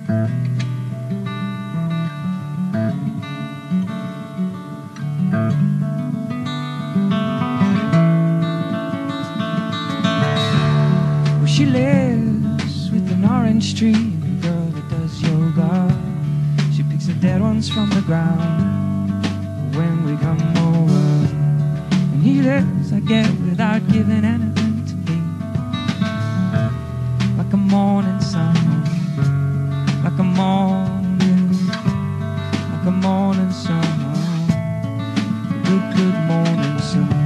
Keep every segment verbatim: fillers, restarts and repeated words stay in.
She lives with an orange tree, a girl that does yoga. She picks the dead ones from the ground when we come over. And he lives, I get, without giving anything to me. Like a morning sun, like a morning, like a morning sun, good, good morning sun.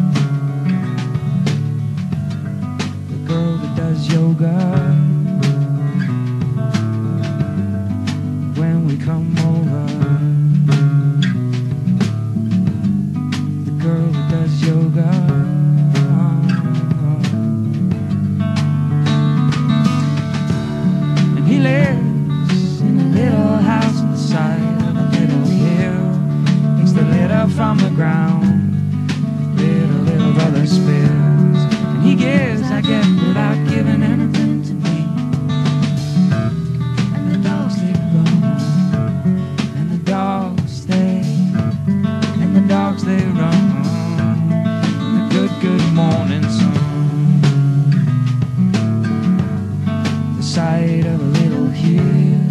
Yoga when we come over, the girl that does yoga. And he lives in a little house on the side of a little hill. Takes the litter from the ground, little, little brother spills. And he gives, I get, without giving anything to me. And the dogs they run, and the dogs they, and the dogs they run. And the good, good morning sun, the side of a little hill,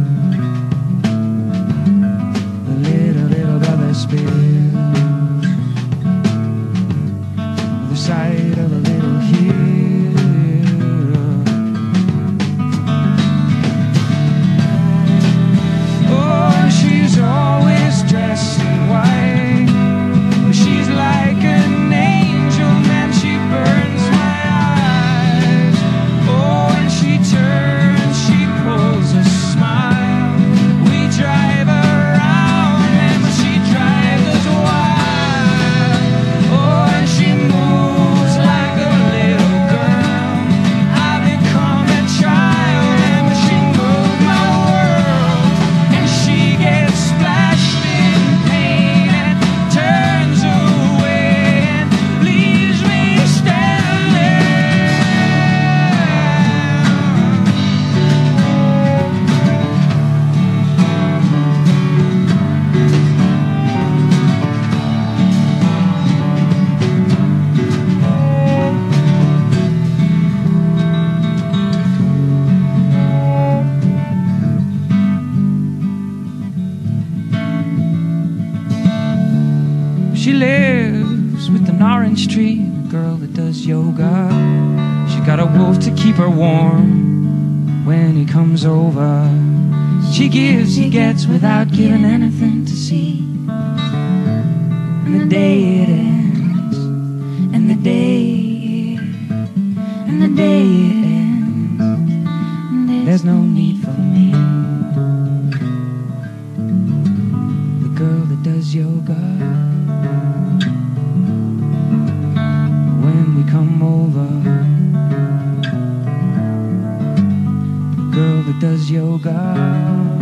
the little, little brother spills, the side of a little hill. She lives with an orange tree, a girl that does yoga. She got a wolf to keep her warm when he comes over. She gives, he gets, without giving anything to see. And the day it ends, and the day, and the day it ends, and there's no need for me. The girl that does yoga, when we come over, the girl that does yoga.